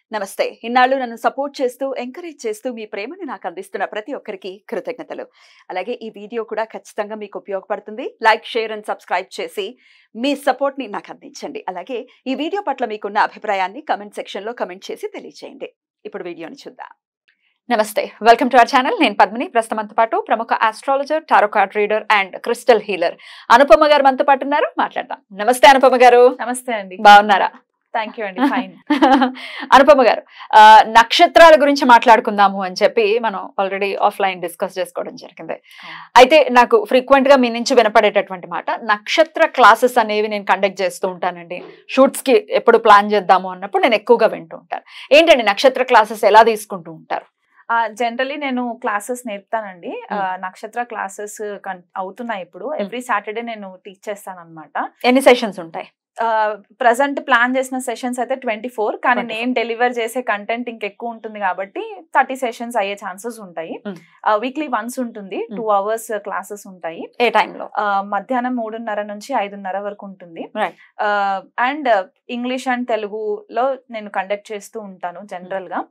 నమస్తే. ఇన్నాళ్ళు నన్ను సపోర్ట్ చేస్తూ, ఎంకరేజ్ చేస్తూ మీ ప్రేమని నాకు అందిస్తున్న ప్రతి ఒక్కరికి కృతజ్ఞతలు. అలాగే ఈ వీడియో కూడా ఖచ్చితంగా మీకు ఉపయోగపడుతుంది. లైక్, షేర్ అండ్ సబ్స్క్రైబ్ చేసి మీ సపోర్ట్‌ని నాకు అందించండి. అలాగే ఈ వీడియో పట్ల మీకున్న అభిప్రాయాన్ని కామెంట్ సెక్షన్‌లో కామెంట్ చేసి తెలియజేయండి. ఇప్పుడు వీడియోని చూద్దాం. నమస్తే. Welcome to our channel. నేను పద్మిని. ప్రస్తుతం మనతో పాటు ప్రముఖ astrologer, tarot card reader and crystal healer Anupama గారు మనతో పాటు ఉన్నారు. మాట్లాడదాం. నమస్తే అనుపమ గారు. నమస్తే అండి. బాగున్నారా? థ్యాంక్ యూ అండి. ఫైన్. అనుపమ గారు, నక్షత్రాల గురించి మాట్లాడుకుందాము అని చెప్పి మనం ఆల్రెడీ ఆఫ్లైన్ డిస్కస్ చేసుకోవడం జరిగింది. అయితే నాకు ఫ్రీక్వెంట్ గా మీ నుంచి వినపడేటటువంటి మాట, నక్షత్ర క్లాసెస్ అనేవి నేను కండక్ట్ చేస్తూ ఉంటానండి. షూట్స్ కి ఎప్పుడు ప్లాన్ చేద్దాము అన్నప్పుడు నేను ఎక్కువగా వింటూ ఉంటాను. ఏంటండి నక్షత్ర క్లాసెస్ ఎలా తీసుకుంటూ ఉంటారు? జనరలీ నేను క్లాసెస్ నేర్పుతానండి. నక్షత్ర క్లాసెస్ అవుతున్నాయి ఇప్పుడు. ఎవ్రీ సాటర్డే నేను టీచ్ చేస్తాను అనమాట. ఎన్ని సెషన్స్ ఉంటాయి? ప్రజెంట్ ప్లాన్ చేసిన సెషన్స్ అయితే 24, కానీ నేను డెలివర్ చేసే కంటెంట్ ఇంకెక్కువ ఉంటుంది కాబట్టి 30 సెషన్స్ అయ్యే ఛాన్సెస్ ఉంటాయి. వీక్లీ వన్స్ ఉంటుంది. 2 hours క్లాసెస్ ఉంటాయి. ఏ టైంలో? మధ్యాహ్నం 3:30 నుంచి 5:30 వరకు ఉంటుంది. అండ్ ఇంగ్లీష్ అండ్ తెలుగులో నేను కండక్ట్ చేస్తూ ఉంటాను జనరల్ గా.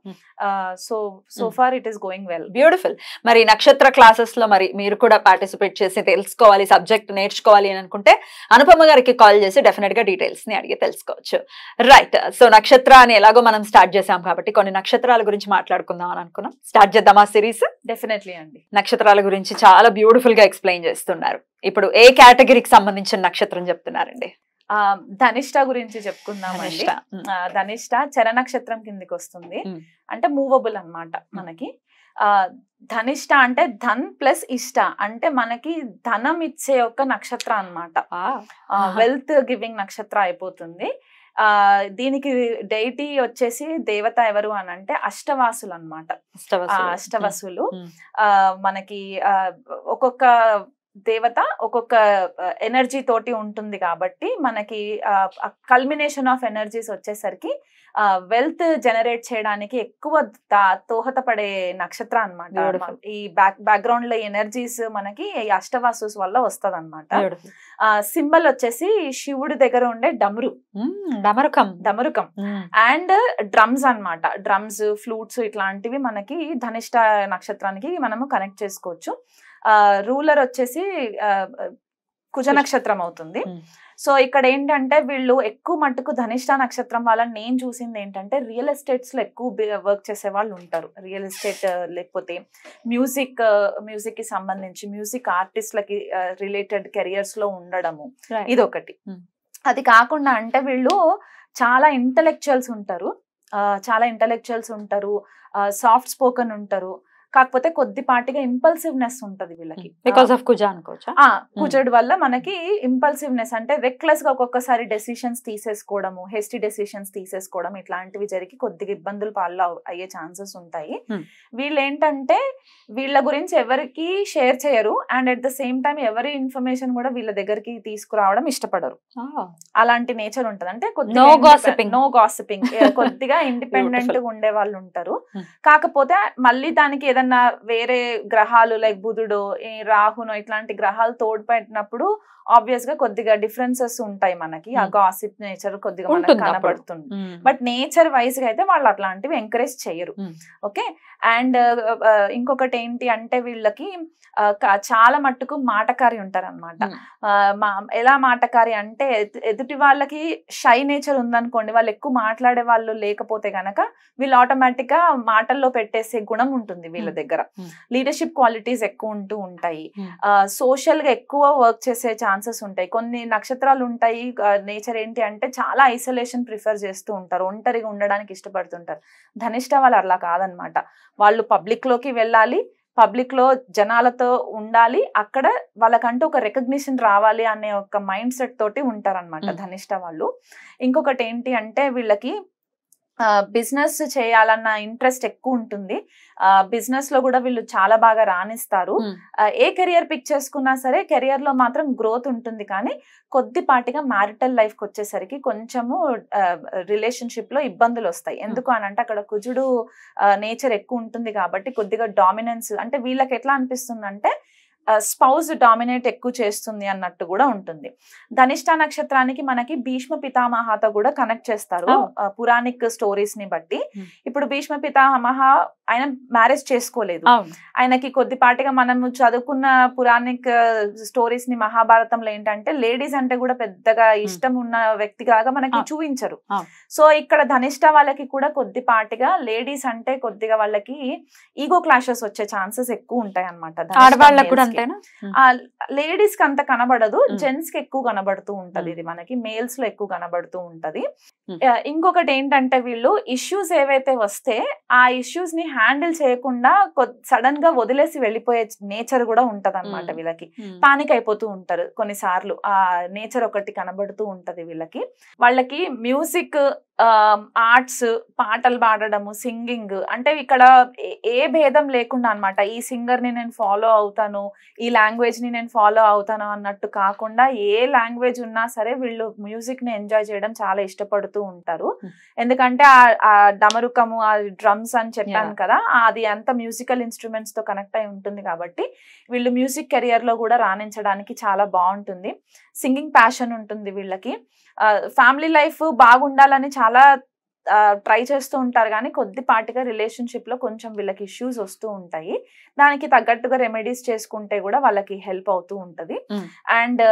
So far it is going well. Beautiful. మరి నక్షత్ర క్లాసెస్ లో మరి మీరు కూడా పార్టిసిపేట్ చేసి తెలుసుకోవాలి, సబ్జెక్ట్ నేర్చుకోవాలి అని అనుకుంటే అనుపమ గారికి కాల్ చేసి డెఫినెట్ గా డీటెయిల్స్ ని అడిగి తెలుసుకోవచ్చు. రైట్. సో నక్షత్ర అని ఎలాగో మనం స్టార్ట్ చేసాం కాబట్టి కొన్ని నక్షత్రాల గురించి మాట్లాడుకుందాం అని అనుకున్నాం. స్టార్ట్ చేద్దాం ఆ సిరీస్. డెఫినెట్లీ అండి. నక్షత్రాల గురించి చాలా బ్యూటిఫుల్ గా ఎక్స్ప్లెయిన్ చేస్తున్నారు. ఇప్పుడు ఏ కేటగిరీకి సంబంధించిన నక్షత్రం చెప్తున్నారండి? ధనిష్ట గురించి చెప్పుకుందామండి. ధనిష్ట చర నక్షత్రం కిందికి వస్తుంది. అంటే మూవబుల్ అన్నమాట మనకి. ధనిష్ట అంటే ధన్ ప్లస్ ఇష్ట, అంటే మనకి ధనం ఇచ్చే ఒక నక్షత్రం అన్నమాట. వెల్త్ గివింగ్ నక్షత్రం అయిపోతుంది. దీనికి డైటీ వచ్చేసి దేవత ఎవరు అని అంటే అష్టవాసులు అన్నమాట. అష్టవసులు మనకి ఒక్కొక్క దేవత ఒక్కొక్క ఎనర్జీ తోటి ఉంటుంది కాబట్టి మనకి కల్మినేషన్ ఆఫ్ ఎనర్జీస్ వచ్చేసరికి వెల్త్ జనరేట్ చేయడానికి ఎక్కువ దోహదపడే నక్షత్రం అన్నమాట. ఈ బ్యాక్గ్రౌండ్ లో ఎనర్జీస్ మనకి ఈ అష్టవాసుస్ వల్ల వస్తది అనమాట. సింబల్ వచ్చేసి శివుడి దగ్గర ఉండే డమరుకం అండ్ డ్రమ్స్ అన్నమాట. డ్రమ్స్, ఫ్లూట్స్ ఇట్లాంటివి మనకి ధనిష్ట నక్షత్రానికి మనము కనెక్ట్ చేసుకోవచ్చు. రూలర్ వచ్చేసి కుజ నక్షత్రం అవుతుంది. సో ఇక్కడ ఏంటంటే వీళ్ళు ఎక్కువ మట్టుకు ధనిష్ట నక్షత్రం వాళ్ళని నేను చూసింది ఏంటంటే రియల్ ఎస్టేట్స్ లో ఎక్కువ వర్క్ చేసే వాళ్ళు ఉంటారు. రియల్ ఎస్టేట్ లేకపోతే మ్యూజిక్ కి సంబంధించి మ్యూజిక్ ఆర్టిస్ట్లకి రిలేటెడ్ కెరియర్స్ లో ఉండడము ఇదొకటి. అది కాకుండా అంటే వీళ్ళు చాలా ఇంటలెక్చువల్స్ ఉంటారు, సాఫ్ట్ స్పోకన్ ఉంటారు. కాకపోతే కొద్దిపాటిగా ఇంపల్సివ్నెస్ ఉంటది వీళ్ళకి. బికాస్ ఆఫ్ కుజ అనుకోవచ్చా? కుజుడు వల్ల మనకి ఇంపల్సివ్నెస్ అంటే రెక్లెస్ గా ఒక్కొక్కసారి డెసిషన్స్ తీసేసుకోవడము, హెస్టీ డెసిషన్స్ తీసేసుకోవడం ఇట్లాంటివి జరిగి కొద్దిగా ఇబ్బందులు పాలు అయ్యే ఛాన్సెస్ ఉంటాయి. వీళ్ళు ఏంటంటే వీళ్ళ గురించి ఎవరికి షేర్ చేయరు and at the same time ఎవరి ఇన్ఫర్మేషన్ కూడా వీళ్ళ దగ్గరికి తీసుకురావడం ఇష్టపడరు. అలాంటి నేచర్ ఉంటది. అంటే నో గాసిపింగ్ కొద్దిగా ఇండిపెండెంట్ గా ఉండే వాళ్ళు ఉంటారు. కాకపోతే మళ్ళీ దానికి ఏదైనా వేరే గ్రహాలు లైక్ బుధుడు, రాహునో ఇట్లాంటి గ్రహాలు తోడ్పడినప్పుడు ఆబ్వియస్ గా కొద్దిగా డిఫరెన్సెస్ ఉంటాయి మనకి. ఆ గాసిప్ నేచర్ కొద్దిగా మనకు కనబడుతుంది. బట్ నేచర్ వైజ్ గా అయితే వాళ్ళు అట్లాంటివి ఎంకరేజ్ చేయరు. ఓకే. అండ్ ఇంకొకటి ఏంటి అంటే వీళ్ళకి చాలా మట్టుకు మాటకారి ఉంటారు అనమాట. ఎలా మాటకారి అంటే ఎదుటి వాళ్ళకి షై నేచర్ ఉందనుకోండి, వాళ్ళు ఎక్కువ మాట్లాడే వాళ్ళు లేకపోతే గనక వీళ్ళు ఆటోమేటిక్ గా మాటల్లో పెట్టేసే గుణం ఉంటుంది వీళ్ళ దగ్గర. లీడర్షిప్ క్వాలిటీస్ ఎక్కువ ఉంటూ ఉంటాయి. సోషల్ గా ఎక్కువ వర్క్ చేసే ఛాన్సెస్ ఉంటాయి. కొన్ని నక్షత్రాలు ఉంటాయి నేచర్ ఏంటి అంటే చాలా ఐసోలేషన్ ప్రిఫర్ చేస్తూ ఉంటారు, ఒంటరిగా ఉండడానికి ఇష్టపడుతుంటారు. ధనిష్ట వాళ్ళు అలా కాదనమాట. వాళ్ళు పబ్లిక్ లోకి వెళ్ళాలి, పబ్లిక్ లో జనాలతో ఉండాలి, అక్కడ వాళ్ళకంటూ ఒక రికగ్నిషన్ రావాలి అనే ఒక మైండ్ సెట్ తోటి ఉంటారనమాట ధనిష్ట వాళ్ళు. ఇంకొకటి ఏంటి అంటే వీళ్ళకి బిజినెస్ చేయాలన్న ఇంట్రెస్ట్ ఎక్కువ ఉంటుంది. బిజినెస్ లో కూడా వీళ్ళు చాలా బాగా రాణిస్తారు. ఏ కెరియర్ పిక్ చేసుకున్నా సరే కెరియర్ లో మాత్రం గ్రోత్ ఉంటుంది. కానీ కొద్దిపాటిగా మ్యారిటల్ లైఫ్ కి వచ్చేసరికి కొంచెము రిలేషన్షిప్ లో ఇబ్బందులు వస్తాయి. ఎందుకు అని అంటే అక్కడ కుజుడు నేచర్ ఎక్కువ ఉంటుంది కాబట్టి కొద్దిగా డామినెన్స్. అంటే వీళ్ళకి ఎట్లా అనిపిస్తుంది అంటే స్పౌజ్ డామినేట్ ఎక్కువ చేస్తుంది అన్నట్టు కూడా ఉంటుంది. ధనిష్ట నక్షత్రానికి మనకి భీష్మ పితామహతో కూడా కనెక్ట్ చేస్తారు పురాణిక్ స్టోరీస్ ని బట్టి. ఇప్పుడు భీష్మ పితామహ ఆయన మ్యారేజ్ చేసుకోలేదు, ఆయనకి కొద్దిపాటిగా మనం చదువుకున్న పురాణిక్ స్టోరీస్ ని మహాభారతంలో ఏంటంటే లేడీస్ అంటే కూడా పెద్దగా ఇష్టం ఉన్న వ్యక్తిగా మనకి చూపించరు. సో ఇక్కడ ధనిష్ట వాళ్ళకి కూడా కొద్దిపాటిగా లేడీస్ అంటే కొద్దిగా వాళ్ళకి ఈగో క్లాషెస్ వచ్చే ఛాన్సెస్ ఎక్కువ ఉంటాయి అన్నమాట. లేడీస్ కి అంత కనబడదు, జెంట్స్ కి ఎక్కువ కనబడుతూ ఉంటది, ఇది మనకి మేల్స్ లో ఎక్కువ కనబడుతూ ఉంటది. ఇంకొకటి ఏంటంటే వీళ్ళు ఇష్యూస్ ఏవైతే వస్తే ఆ ఇష్యూస్ ని హ్యాండిల్ చేయకుండా సడన్ గా వదిలేసి వెళ్ళిపోయే నేచర్ కూడా ఉంటది అనమాట వీళ్ళకి. పానిక్ అయిపోతూ ఉంటారు కొన్నిసార్లు, ఆ నేచర్ ఒకటి కనబడుతూ ఉంటది వీళ్ళకి. వాళ్ళకి మ్యూజిక్, ఆర్ట్స్, పాటలు పాడడము, సింగింగ్ అంటే ఇక్కడ ఏ భేదం లేకుండా అనమాట. ఈ సింగర్ ని నేను ఫాలో అవుతాను, ఈ లాంగ్వేజ్ ని నేను ఫాలో అవుతాను అన్నట్టు కాకుండా ఏ లాంగ్వేజ్ ఉన్నా సరే వీళ్ళు మ్యూజిక్ ని ఎంజాయ్ చేయడం చాలా ఇష్టపడుతూ ఉంటారు. ఎందుకంటే ఆ డమరుకము, ఆ డ్రమ్స్ అని చెప్పాను కదా, అది అంత మ్యూజికల్ ఇన్స్ట్రుమెంట్స్ తో కనెక్ట్ అయి ఉంటుంది కాబట్టి వీళ్ళు మ్యూజిక్ కెరియర్ లో కూడా రాణించడానికి చాలా బాగుంటుంది. సింగింగ్ ప్యాషన్ ఉంటుంది వీళ్ళకి. ఫ్యామిలీ లైఫ్ బాగుండాలని చాలా ట్రై చేస్తూ ఉంటారు, కానీ కొద్దిపాటిగా రిలేషన్షిప్ లో కొంచెం వీళ్ళకి ఇష్యూస్ వస్తూ ఉంటాయి. దానికి తగ్గట్టుగా రెమెడీస్ చేసుకుంటే కూడా వాళ్ళకి హెల్ప్ అవుతూ ఉంటది. అండ్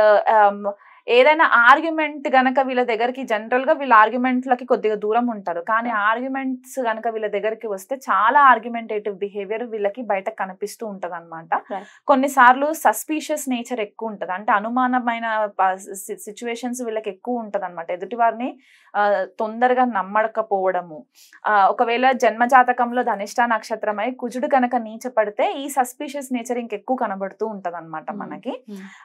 ఏదైనా ఆర్గ్యుమెంట్ గనక వీళ్ళ దగ్గరికి, జనరల్ గా వీళ్ళ ఆర్గ్యుమెంట్లకి కొద్దిగా దూరం ఉంటారు, కానీ ఆర్గ్యుమెంట్స్ గనక వీళ్ళ దగ్గరికి వస్తే చాలా ఆర్గ్యుమెంటేటివ్ బిహేవియర్ వీళ్ళకి బయట కనిపిస్తూ ఉంటది అనమాట. కొన్నిసార్లు సస్పీషియస్ నేచర్ ఎక్కువ ఉంటది, అంటే అనుమానమైన సిచ్యువేషన్స్ వీళ్ళకి ఎక్కువ ఉంటది అనమాట. ఎదుటి వారిని తొందరగా నమ్మకపోవడము. ఒకవేళ జన్మజాతకంలో ధనిష్ట నక్షత్రమై కుజుడు కనుక నీచపడితే ఈ సస్పీషియస్ నేచర్ ఇంకెక్కువ కనబడుతూ ఉంటది అనమాట మనకి.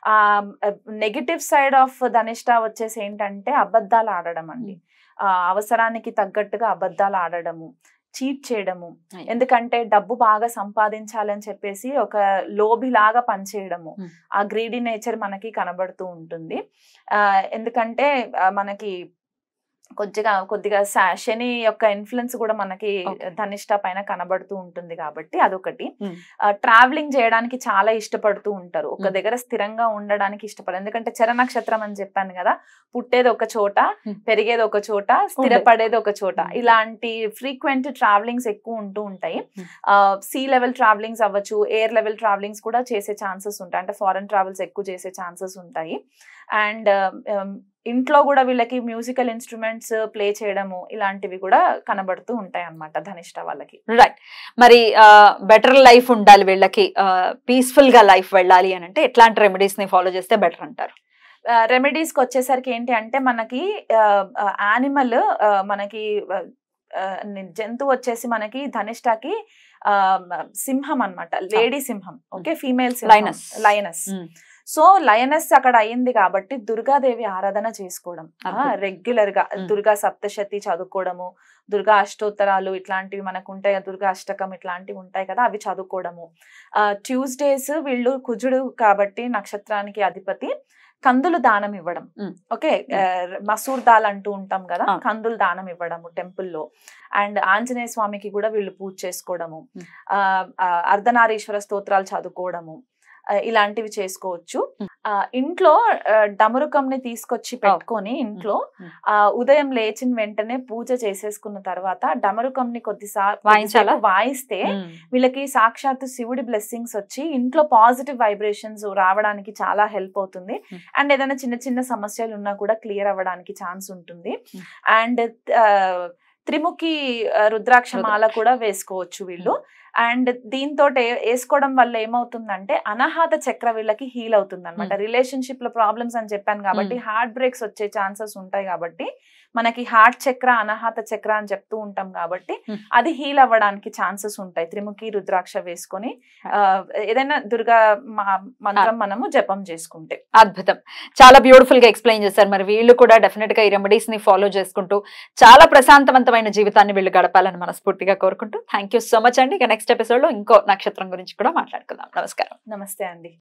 నెగటివ్ సైడ్ ఆఫ్ ధనిష్ట వచ్చేసి ఏంటంటే అబద్ధాలు ఆడడం అండి. అవసరానికి తగ్గట్టుగా అబద్ధాలు ఆడడము, చీట్ చేయడము. ఎందుకంటే డబ్బు బాగా సంపాదించాలని చెప్పేసి ఒక లోభిలాగా పనిచేయడము, ఆ గ్రీడీ నేచర్ మనకి కనబడుతూ ఉంటుంది. ఎందుకంటే మనకి కొద్దిగా శని యొక్క ఇన్ఫ్లుయెన్స్ కూడా మనకి ధనిష్ట పైన కనబడుతూ ఉంటుంది కాబట్టి అదొకటి. ట్రావెలింగ్ చేయడానికి చాలా ఇష్టపడుతూ ఉంటారు, ఒక దగ్గర స్థిరంగా ఉండడానికి ఇష్టపడరు. ఎందుకంటే చర నక్షత్రం అని చెప్పాను కదా, పుట్టేది ఒక చోట, పెరిగేది ఒక చోట, స్థిరపడేది ఒక చోట. ఇలాంటి ఫ్రీక్వెంట్ ట్రావెలింగ్స్ ఎక్కువ ఉంటూ ఉంటాయి. సీ లెవెల్ ట్రావెలింగ్స్ అవ్వచ్చు, ఎయిర్ లెవెల్ ట్రావెలింగ్స్ కూడా చేసే ఛాన్సెస్ ఉంటాయి, అంటే ఫారెన్ ట్రావెల్స్ ఎక్కువ చేసే ఛాన్సెస్ ఉంటాయి. అండ్ ఇంట్లో కూడా వీళ్ళకి మ్యూజికల్ ఇన్స్ట్రుమెంట్స్ ప్లే చేయడము ఇలాంటివి కూడా కనబడుతూ ఉంటాయి అన్నమాట ధనిష్ట వాళ్ళకి. రైట్. మరి బెటర్ లైఫ్ ఉండాలి వీళ్ళకి, పీస్ఫుల్ గా లైఫ్ వెళ్ళాలి అని అంటే ఎట్లాంటి రెమెడీస్ ని ఫాలో చేస్తే బెటర్ అంటారు? రెమెడీస్ కి వచ్చేసరికి ఏంటి అంటే మనకి యానిమల్, మనకి జంతువు వచ్చేసి మనకి ధనిష్టకి సింహం అన్నమాట, లేడీ సింహం. Okay, female lioness. So lioness అక్కడ అయింది కాబట్టి దుర్గాదేవి ఆరాధన చేసుకోవడం, రెగ్యులర్ గా దుర్గా సప్తశతి చదువుకోవడము, దుర్గా అష్టోత్తరాలు ఇట్లాంటివి మనకు ఉంటాయి, దుర్గా అష్టకం ఇట్లాంటివి ఉంటాయి కదా, అవి చదువుకోవడము. ట్యూస్డేస్ వీళ్ళు కుజుడు కాబట్టి నక్షత్రానికి అధిపతి, కందులు దానం ఇవ్వడం. ఓకే, మసూర్ దాల్ అంటూ ఉంటాం కదా, కందులు దానం ఇవ్వడము టెంపుల్లో. అండ్ ఆంజనేయ స్వామికి కూడా వీళ్ళు పూజ చేసుకోవడము, అర్ధనారీశ్వర స్తోత్రాలు చదువుకోవడము, ఇలాంటివి చేసుకోవచ్చు. ఇంట్లో డమరుకంని తీసుకొచ్చి పెట్టుకొని ఇంట్లో ఉదయం లేచిన వెంటనే పూజ చేసేసుకున్న తర్వాత డమరుకంని కొద్దిసార్లు వాయిస్తే వీళ్ళకి సాక్షాత్తు శివుడి బ్లెస్సింగ్స్ వచ్చి ఇంట్లో పాజిటివ్ వైబ్రేషన్స్ రావడానికి చాలా హెల్ప్ అవుతుంది. అండ్ ఏదైనా చిన్న చిన్న సమస్యలు ఉన్నా కూడా క్లియర్ అవ్వడానికి ఛాన్స్ ఉంటుంది. అండ్ త్రిముఖి రుద్రాక్ష మాల కూడా వేసుకోవచ్చు వీళ్ళు. అండ్ దీంతో వేసుకోవడం వల్ల ఏమవుతుందంటే అనాహత చక్ర వీళ్ళకి హీల్ అవుతుంది అనమాట. రిలేషన్షిప్ లో ప్రాబ్లమ్స్ అని చెప్పాను కాబట్టి హార్ట్ బ్రేక్స్ వచ్చే ఛాన్సెస్ ఉంటాయి కాబట్టి మనకి హార్ట్ చక్ర, అనాహత చక్ర అని చెప్తూ ఉంటాం కాబట్టి అది హీల్ అవ్వడానికి ఛాన్సెస్ ఉంటాయి త్రిముఖి రుద్రాక్ష వేసుకొని ఏదైనా దుర్గా మంత్రం మనము జపం చేసుకుంటే. అద్భుతం, చాలా బ్యూటిఫుల్ గా ఎక్స్ప్లెయిన్ చేశారు. మరి వీళ్ళు కూడా డెఫినెట్ గా ఈ రెమెడీస్ ని ఫాలో చేసుకుంటూ చాలా ప్రశాంతవంతమైన జీవితాన్ని వీళ్ళు గడపాలని మనస్ఫూర్తిగా కోరుకుంటూ థ్యాంక్ యూ సో మచ్ అండి. ఇక నెక్స్ట్ ఎపిసోడ్ లో ఇంకో నక్షత్రం గురించి కూడా మాట్లాడుకుందాం. నమస్కారం. నమస్తే అండి.